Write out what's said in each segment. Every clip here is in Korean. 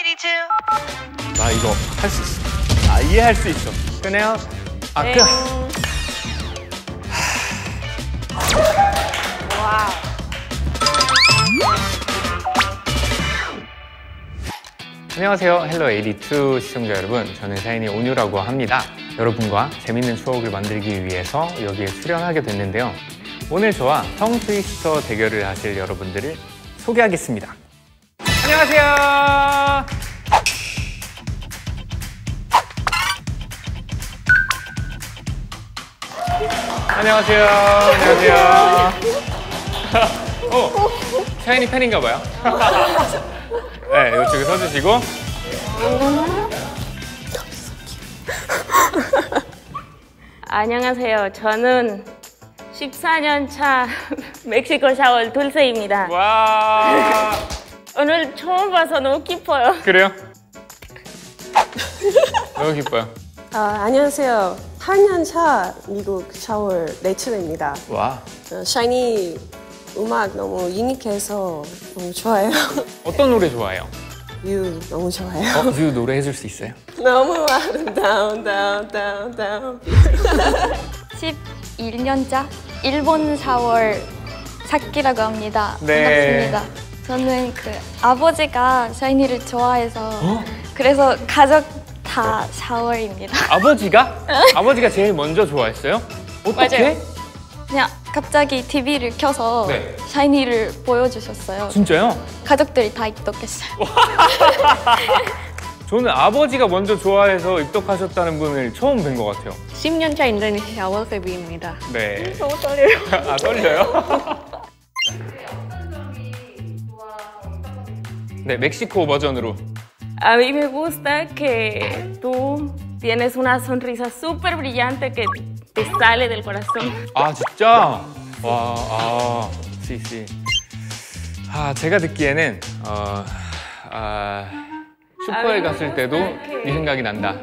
나 이거 할 수 있어. 이해할 수 있어. 그냥 아까 와우. 안녕하세요. 헬로 82 시청자 여러분. 저는 샤이니 온유라고 합니다. 여러분과 재밌는 추억을 만들기 위해서 여기에 출연하게 됐는데요. 오늘 저와 텅 트위스터 대결을 하실 여러분들을 소개하겠습니다. 안녕하세요. 안녕하세요. 안녕하세요. 샤이니 팬인가 봐요. 네, 이쪽에 서주시고. 안녕하세요. 저는 14년 차 멕시코 샤워 둘세입니다. 와. 오늘 처음 봐서 너무 기뻐요. 그래요? 너무 기뻐요. 안녕하세요. 8년 차 미국 샤워 레이첼입니다. 와. 샤이니 음악 너무 유니크해서 너무 좋아요. 어떤 노래 좋아해요? 유 너무 좋아요. 유 노래 해줄 수 있어요? 너무 아름다운 다운 11년차 일본 샤월 사키라고 합니다. 네. 반갑습니다. 저는 아버지가 샤이니를 좋아해서 그래서 가족 다 샤월입니다. 아버지가? 아버지가 제일 먼저 좋아했어요? 어떻게? 맞아요. 그냥 갑자기 TV를 켜서 네. 샤이니를 보여주셨어요. 진짜요? 가족들이 다 입덕했어요. 저는 아버지가 먼저 좋아해서 입덕하셨다는 분을 처음 뵌 것 같아요. 10년차 인도네시아 샤워 세비입니다. 네. 너무 떨려요. 아, 떨려요? 네, 멕시코 버전으로. A mí me gusta que tú tienes una sonrisa súper brillante que te sale del corazón. 아, 진짜? 와, 씨씨. 제가 듣기에는 슈퍼에 갔을 때도 네 생각이 난다.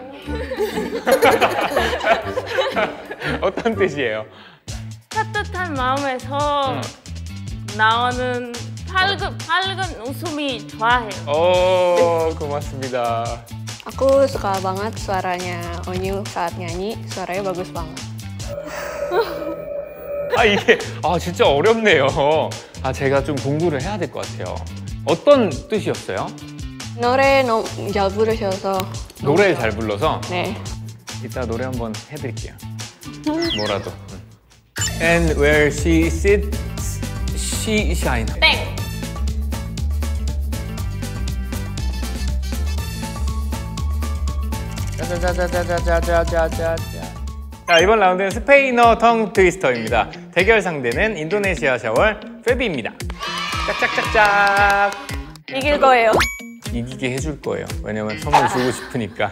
어떤 뜻이에요? 따뜻한 마음에서 나오는 밝은 웃음이 좋아해요. 오, 고맙습니다. Aku suka banget suaranya Onyu saat nyanyi, suaranya bagus banget. 이게 진짜 어렵네요. 제가 좀 공부를 해야 될 것 같아요. 어떤 뜻이었어요? 노래 너무 잘 부르셔서 노래 잘 불러서? 네. 이따 노래 한번 해드릴게요. 뭐라도. And where she sits, she shines. 땡! 짜자자자자자자자자자. 자, 이번 라운드는 스페인어 텅 트위스터입니다. 대결 상대는 인도네시아 샤월 페비입니다. 짝짝짝짝. 이길 거예요. 이기게 해줄 거예요. 왜냐면 선물 주고 싶으니까.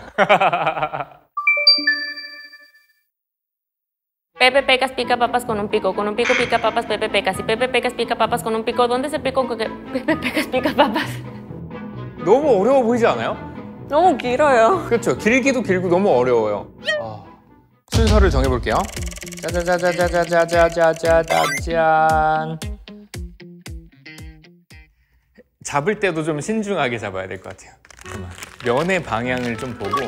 Pepe Pecas pica papas con un pico pica papas Pepe Pecas. Y Pepe Pecas pica papas con un pico. ¿Dónde se pica con que Pepe Pecas pica papas? 너무 어려워 보이지 않아요? 너무 길어요. 그렇죠. 길기도 길고 너무 어려워요. 순서를 정해볼게요. 짜자자자자자자자자자짠. 잡을 때도 좀 신중하게 잡아야 될 것 같아요. 잠깐만. 면의 방향을 좀 보고.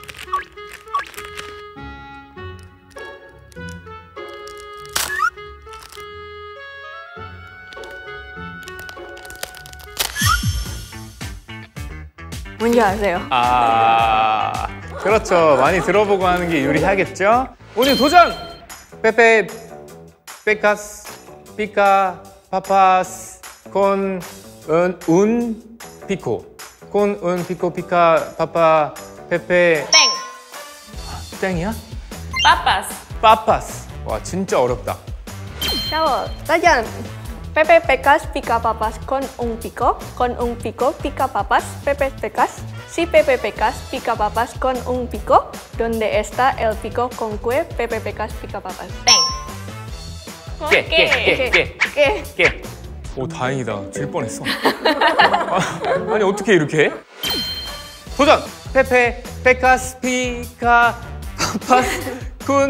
뭔지 아세요? 그렇죠. 많이 들어보고 하는 게 유리하겠죠? 오늘 도전! 페페, 페카스, 피카, 파파스, 콘, 운, 피코. 콘, 운, 피코, 피카, 파파, 페페. 땡! 땡이야? Papas. 파파스. 와, 진짜 어렵다. 샤워, 짜잔! Pepe Pecas pica papas con un pico pica papas, Pepe Pecas. Si Pepe Pecas pica papas con un pico, ¿dónde está el pico con que Pepe Pecas pica papas? 땡! 깨. 오, 다행이다. 질 뻔했어. 아니, 어떻게 이렇게 해? 도전! 페페, 페카스, 피카, 파파스,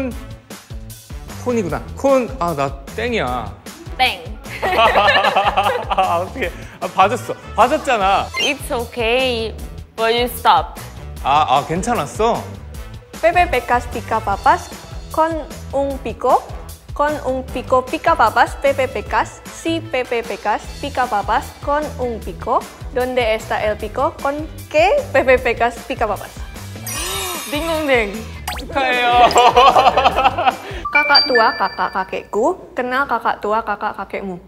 콘이구나. 나 땡이야. 땡! 어떻게? 봐줬어. 봐줬잖아. It's okay. but you stopped. 괜찮았어. Pepe pecas pica papas con un pico. Con un pico pica papas, Pepe pecas. Si Pepe pecas pica papas con un pico. ¿Dónde está el pico? ¿Con qué Pepe pecas pica papas? 딩동댕. 축하해요. Kakak tua, kakak kakekku, kenal kakak tua, kakak kakekmu.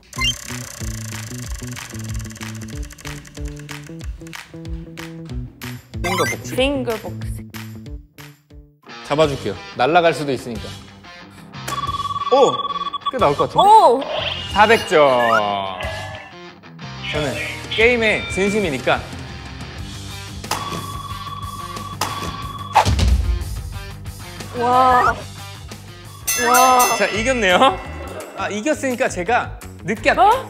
핑거 복식. 핑거 복식. 잡아줄게요. 날아갈 수도 있으니까. 오! 꽤 나올 것 같은데? 오! 400점. 저는 게임에 진심이니까. 와. 와. 자, 이겼네요. 이겼으니까 제가 늦게 할게요.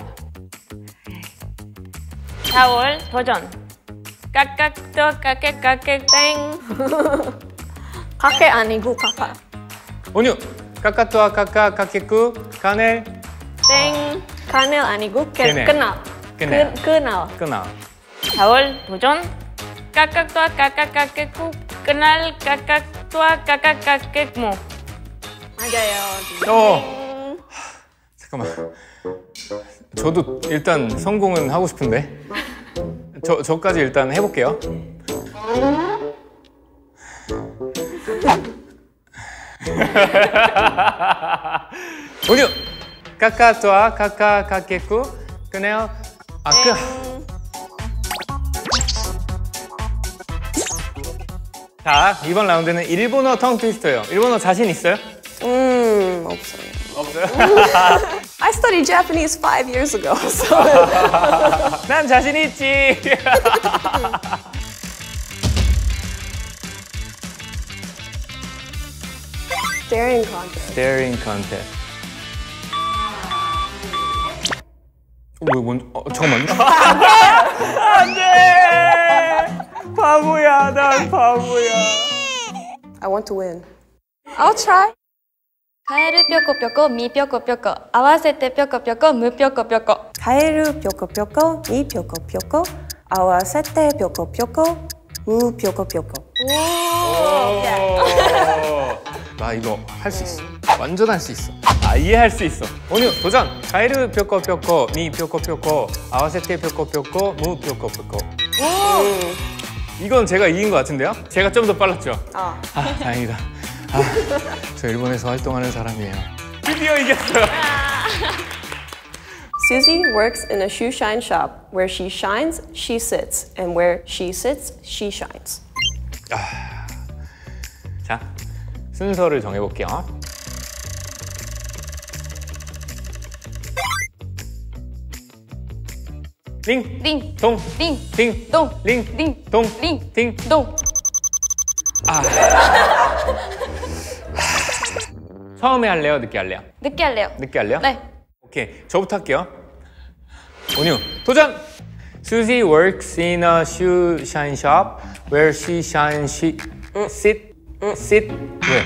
4월 도전. 깍깍떠 깍깍깍깍 땡. kakek 아니고 kakak. 온유. 까까뚜아 까까 까깨꾸 카넬 땡. 카넬 아니고 케넬. kenal. 케넬. kenal. 끊어. 4월 도전. 깍깍떠 깍깍깍깍 kenal 깍깍떠 깍깍깍깍mu. 맞아요. 잠깐만. 저도 일단 성공은 하고 싶은데. 저까지 일단 해볼게요. 온유. 까까뚜아 까까 까깨꾸 카넬 자, 이번 라운드는 일본어 텅 트위스터예요. 일본어 자신 있어요? 없어요. 없어요? I studied Japanese 5 years ago, so. 난 자신 있지. Staring contest. Staring contest. 잠깐만요. 안 돼! 바보야, 난 바보야. I want to win. I'll try. カエルぴょこぴょこみぴょこぴょこ合わせてぴょこぴょこむぴょこぴょこ 가에루 뾰코뾰코, 미 뾰코뾰코, 아와세테 뾰코뾰코, 무 뾰코뾰코. 나 이거 할 수 있어. 완전 할 수 있어. 이해할 수 있어. 온유 도전. 가에르 뾰코뾰코, 미 뾰코뾰코, 아와세테 뾰코뾰코, 무 뾰코뾰코. 이건 제가 이긴 것 같은데요? 제가 좀 더 빨랐죠? 다행이다. 저 일본에서 활동하는 사람이에요. 드디어 이겼어요. Susie works in a shoe shine shop. Where she shines, she sits. And where she sits, she shines. 자, 순서를 정해볼게요. 링, 링, 동, 링, 팅, 동, 링, 링, 동, 링, 팅. 동 처음에 할래요? 늦게 할래요? 늦게 할래요. 늦게 할래요? 네. 오케이, 저부터 할게요. 온유, 도전! Susie works in a shoe shine shop. Where she shines, she sit. 왜?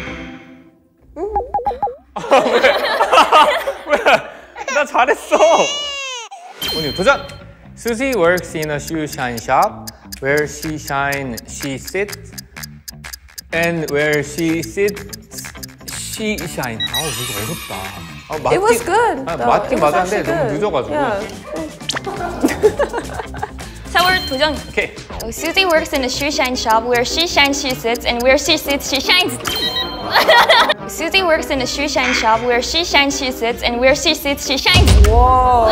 왜? 나 잘했어. 온유, 도전! Susie works in a shoe shine shop. Where she shines, she sits. And where she sits, she shine. 이거 어렵다. It was good. 맞긴 It was 맞았는데 actually 너무 good. 늦어가지고. Yeah. 4월 도전. 오케이. Susie works in a shoe shine shop. Where she shines, she sits, and where she sits, she shines. Susie works in a shoe shine shop. Where she shines, she sits, and where she sits, she shines. Whoa.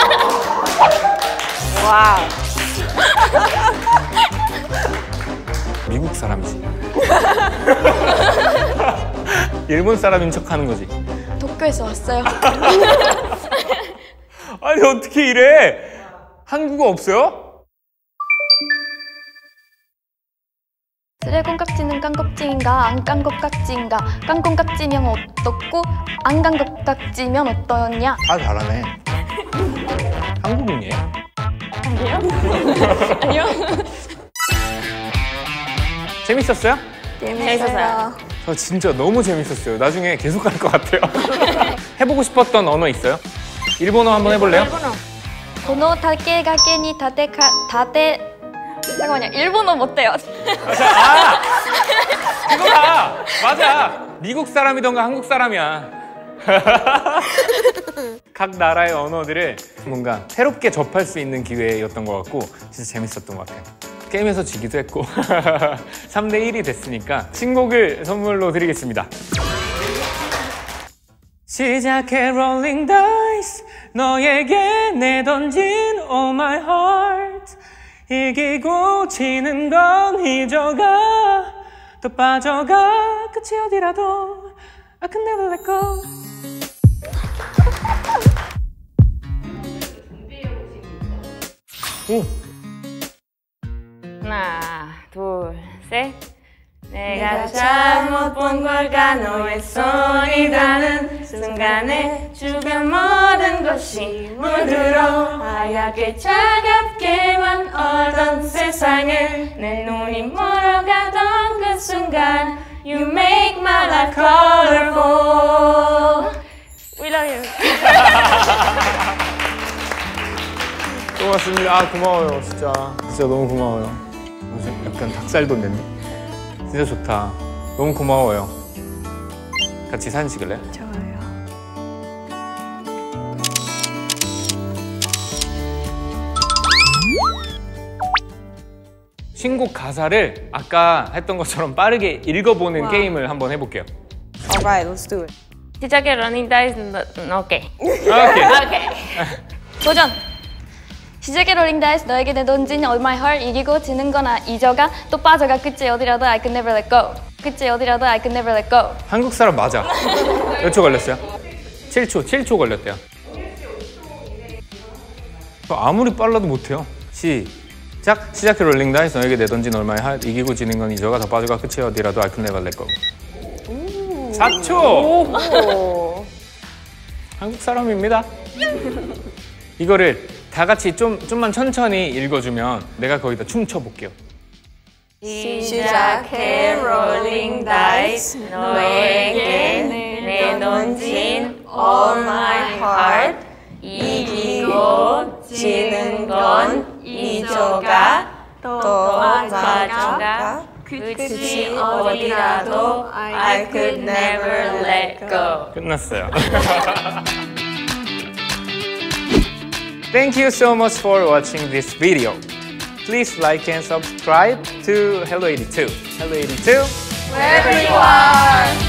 Wow. 미국 사람이지. 일본 사람인 척하는 거지. 도쿄에서 왔어요. 아니 어떻게 이래? 한국어 없어요? 쓰레곤깍지는 깡깍지인가 안 깡깍지인가 깡꽁깍지면 어떻고 안 깡깍지면 어떠냐? 다 잘하네. 한국인이에요? 아니요. 재밌었어요? 재밌었어요. 저 진짜 너무 재밌었어요. 나중에 계속 할 것 같아요. 해보고 싶었던 언어 있어요? 일본어 한번 해볼래요? 일본어. この竹垣に立て 잠깐만요. 일본어 못돼요. 아! 그거다! 맞아! 미국 사람이던가 한국 사람이야. 각 나라의 언어들을 뭔가 새롭게 접할 수 있는 기회였던 것 같고 진짜 재밌었던 것 같아요. 게임에서 지기도 했고 3대 1이 됐으니까 신곡을 선물로 드리겠습니다. 시작해 rolling dice 너에게 내던진 all my heart 이기고 지는 건 잊어가 또 빠져가 끝이 어디라도 I can never let go. 오. 하나, 둘, 셋. 내가 잘못 본 걸까 너의 손이 닿는 순간에 주변 모든 것이 물들어 하얗게 차갑게만 얼던 세상을 내 눈이 멀어가던 그 순간 You make my life colorful. We love you. 고맙습니다. 아 고마워요 진짜 너무 고마워요. 약간 닭살 돋는데 진짜 좋다. 너무 고마워요. 같이 사진 찍을래요? 좋아요. 신곡 가사를 아까 했던 것처럼 빠르게 읽어보는 게임을 한번 해볼게요. Alright, let's do it. 시작해 running dice. 오케이. 오케이. 오케이. 도전! 시작의 롤링 다이스 너에게 내던진 all my heart 이기고 지는 거나 잊어가 또 빠져가 끝이 어디라도 I can never let go 끝이 어디라도 I can never let go. 한국 사람 맞아. 몇 초 걸렸어요? 7초 걸렸대요. 아무리 빨라도 못해요. 시작해 롤링 다이스 너에게 내던진 all my heart 이기고 지는 건 잊어가 더 빠져가 끝이 어디라도 I can never let go. 4초! 한국 사람입니다. 이거를 다 같이 좀만 천천히 읽어주면 내가 거기다 춤춰볼게요. 시작해 rolling dice 너에게 내던진 all my heart 이기고 지는 건 잊어가 또 빠져가 끝이 어디라도 I could never let go. 끝났어요. Thank you so much for watching this video. Please like and subscribe to Hello 82. Hello 82. Wherever you are.